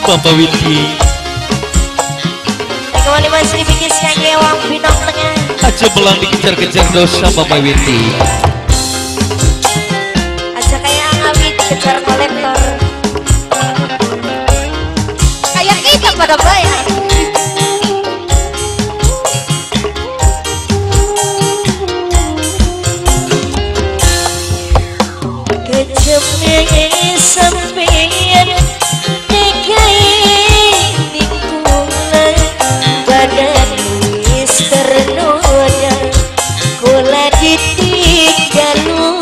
Bapak Widi. Kembali masih dipikir kangge wong Pinong Tengah. Aja belang dikejar-kejar dosa Bapak Widi. Aja kayak Awit dikejar kolektor. Kayak kita pada bayar. Kejemnya sampeyan tegai lingkungan badan wis ternoda kula ditinggal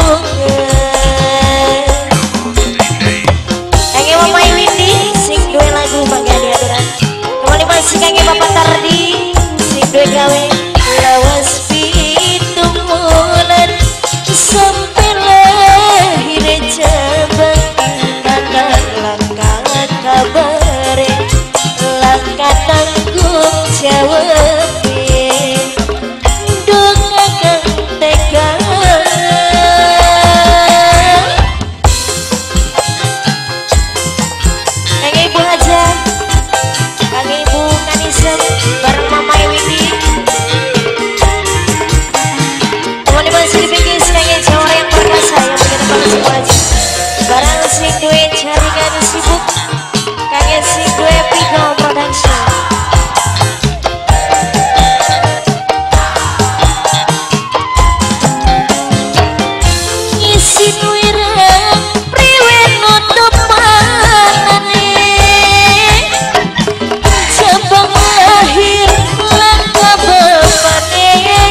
lungan. Kangge Mama Windy sing duwe lagu mangga diaturan. Kembali masih kangge Bapak Tardi sing duwe gawe lawas pitumulan sampai lahir cabang kakak langkah kabare langkah tanggung jawab dong akan tega. Kang Ibu aja Kang Ibu Kanisem bareng Mama Windy. Kembali masih dipikir kangge Jawa yang perkasa yang begitu banget semua aja. Barang sing duwe jaringan sibuk kangge sing duwe Pigo Production. Ngisi wirang priwe nutup manane cabang lahir langkah bapane.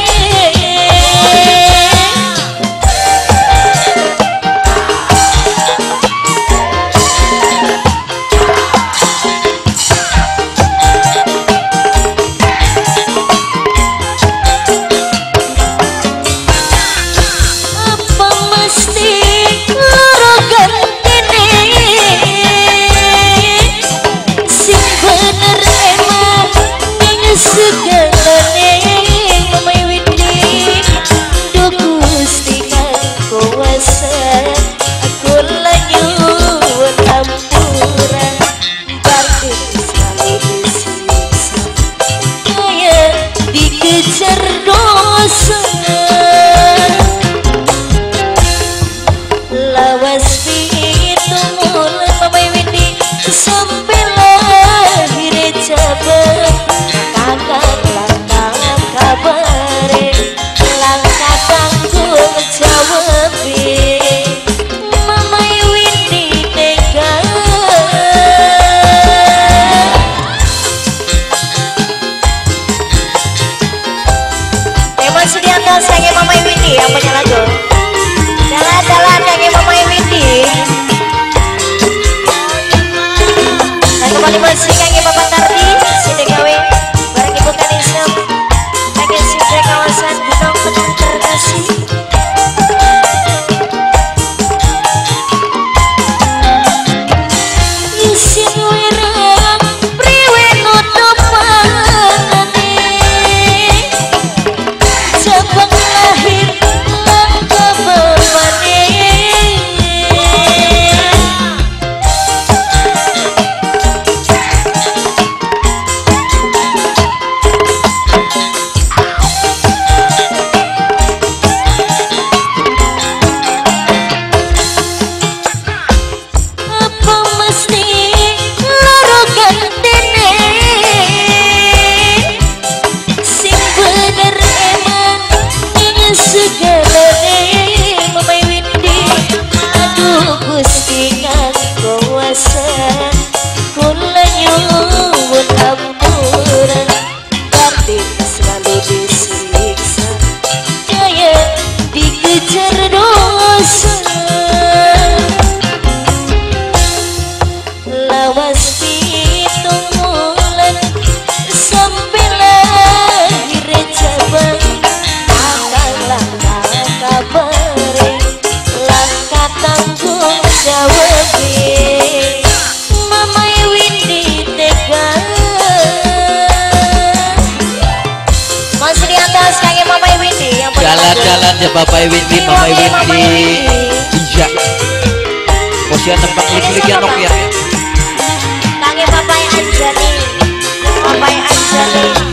Apa mesti loro gantine sing bener emang ning segalane. Mama Windy duh Gusti kang kuwasa aku nyuwun ampura batin sekali disiksa kaya dikejar dosa. Lawas pitumulan Mama Windy sampai lahir cabang kakak langkah kabare langkah tanggung jawab Mama Windy tega. Emang di atas kangge Mama Windy yang punya lagu. Jalan-jalan kangge Mama Windy. Dan kembali masih kangge Bapak Tardi sini gawe bareng Ibu Kanisem kangge sini kawasan Gunung Tengah terkasih. Isin wirang priwe nutup manane cabang lahir langkah bapane. Apa mesti loro gantine sing bener emang ning segalane. Mama Windy aduh Gusti kang kuwasa kula nyuwun ampura batin selalu disiksa kaya dikejar dosa. Lawas pitumulan sampai lahir cabang kakak langkah kabare langkah tanggung jawab Mama Windy tega. Masih di atas kangge Mama Windy yang punya lagu. Jalan-jalan ya Bapak Windy, Mama Windy. Iya. Posisi tempat klik-klik ya Nokia. Kangge Bapak Anjani, Papai Anjani.